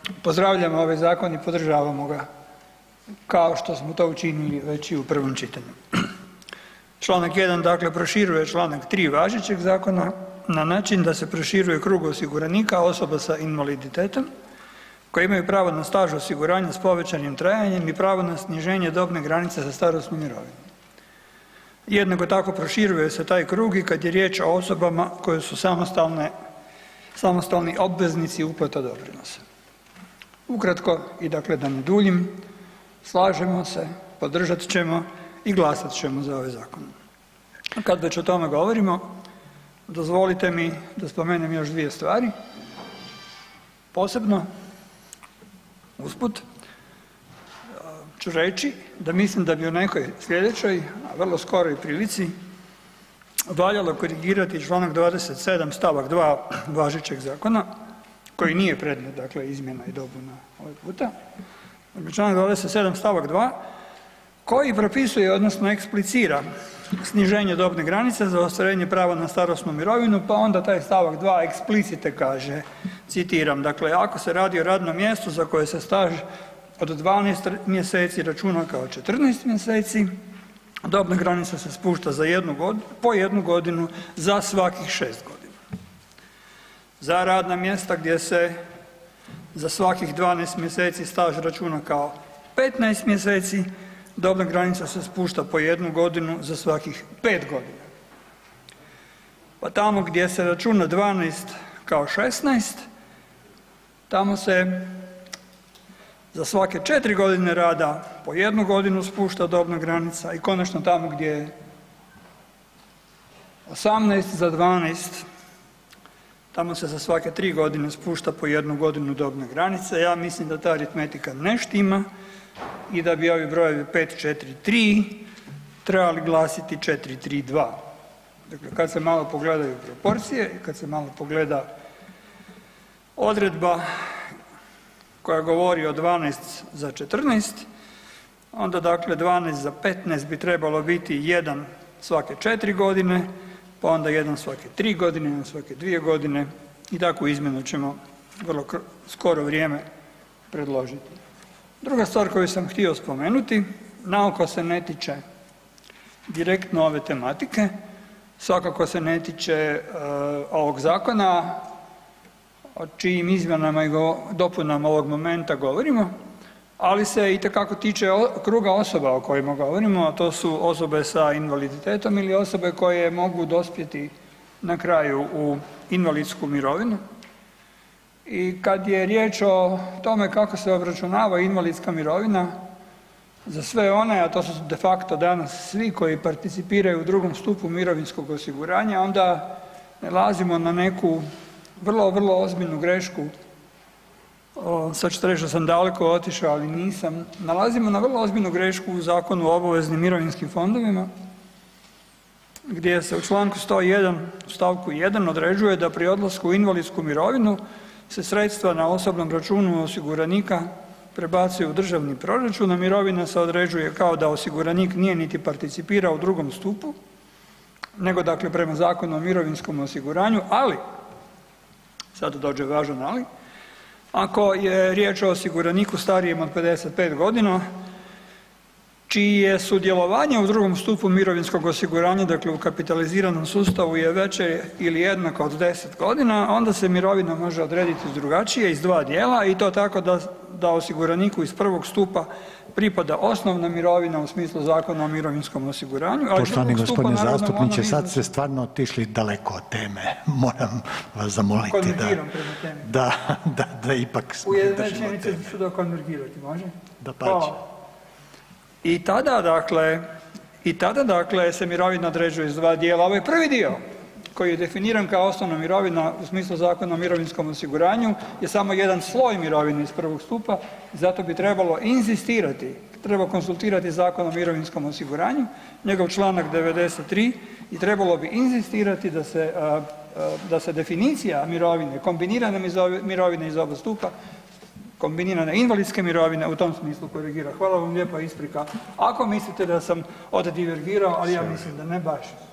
pozdravljamo ovaj zakon i podržavamo ga kao što smo to učinili već i u prvom čitanju. Članak 1. dakle proširuje članak 3. važećeg zakona na način da se proširuje krug osiguranika osoba sa invaliditetom koji imaju pravo na staž osiguranja s povećanim trajanjem i pravo na sniženje dobne granice za starosnu mirovinu. Jednako tako proširuje se taj krug i kad je riječ o osobama koje su samostalni obveznici uplata doprinosa. Ukratko i dakle da ne duljim, slažemo se, podržat ćemo i glasat ćemo za ovaj zakon. Kad već o tome govorimo, dozvolite mi da spomenem još dvije stvari. Posebno, usput, ću reći da mislim da bi u nekoj sljedećoj, a vrlo skoroj prilici valjalo korigirati članak 27. stavak 2. važećeg zakona koji nije predmet dakle izmjena i dopuna ovaj puta. Članak 27. stavak 2. koji propisuje odnosno eksplicira sniženje dobne granice za ostvarenje prava na starosnu mirovinu, pa onda taj stavak 2. eksplicite kaže, citiram, dakle ako se radi o radnom mjestu za koje se staž od 12 mjeseci računa kao 14 mjeseci, dobna granica se spušta po jednu godinu za svakih 6 godina. Za radna mjesta gdje se za svakih 12 mjeseci staž računa kao 15 mjeseci, dobna granica se spušta po jednu godinu za svakih 5 godina. Pa tamo gdje se računa 12 kao 16, tamo se za svake 4 godine rada po jednu godinu spušta dobna granica i konačno tamo gdje je 18 za 12, tamo se za svake 3 godine spušta po jednu godinu dobne granice. Ja mislim da ta aritmetika ne štima i da bi ovi brojevi 5, 4, 3 trebali glasiti 4, 3, 2. Dakle, kad se malo pogledaju proporcije i kad se malo pogleda odredba koja govori o 12 za 14, onda dakle 12 za 15 bi trebalo biti 1 svake 4 godine, pa onda 1 svake 3 godine, 1 svake 2 godine i takvu izmjenu ćemo vrlo skoro vrijeme predložiti. Druga stvar koju sam htio spomenuti, naoko se ne tiče direktno ove tematike, svakako se ne tiče ovog zakona, o čijim izmjenama i dopunama ovog momenta govorimo, ali se itekako tiče kruga osoba o kojima govorimo, a to su osobe sa invaliditetom ili osobe koje mogu dospjeti na kraju u invalidsku mirovinu. I kad je riječ o tome kako se obračunava invalidska mirovina za sve one, a to su de facto danas svi koji participiraju u drugom stupu mirovinskog osiguranja, onda nailazimo na neku vrlo, vrlo ozbiljnu grešku. Sad ću reći da sam daleko otišao, ali nisam. Nalazimo na vrlo ozbiljnu grešku u Zakonu o obaveznim mirovinskim fondovima, gdje se u članku 101. u stavku 1. određuje da pri odlasku u invalidsku mirovinu se sredstva na osobnom računu osiguranika prebacuju u državni proračun, a mirovina se određuje kao da osiguranik nije niti participirao u drugom stupu, nego dakle prema Zakonu o mirovinskom osiguranju, ali, sad dođe važan ali, ako je riječ o osiguraniku starijem od 55 godina, čije sudjelovanje u drugom stupu mirovinskog osiguranja, dakle u kapitaliziranom sustavu je veće ili jednako od 10 godina, onda se mirovina može odrediti drugačije iz dva dijela i to tako da osiguraniku iz prvog stupa pripada osnovna mirovina u smislu Zakona o mirovinskom osiguranju. Poštovani gospodine zastupniče, sad ste stvarno otišli daleko od teme. Moram vas zamoliti konvergiram prema temi. Da ipak u jednoj rečenici ću da konvergirati, može? Dapače. I tada dakle se mirovina određuje iz dva dijela. Ovo je prvi dio koji je definiran kao osnovna mirovina u smislu Zakona o mirovinskom osiguranju je samo jedan sloj mirovine iz prvog stupa, zato bi trebalo inzistirati, treba konzultirati Zakon o mirovinskom osiguranju, njegov članak 93 i trebalo bi inzistirati da se definicija mirovine, kombinirane mirovine iz oba stupa, kombinirane invalidske mirovine u tom smislu korigira. Hvala vam lijepa, isprika. Ako mislite da sam oddivergirao, ali ja mislim da ne baš.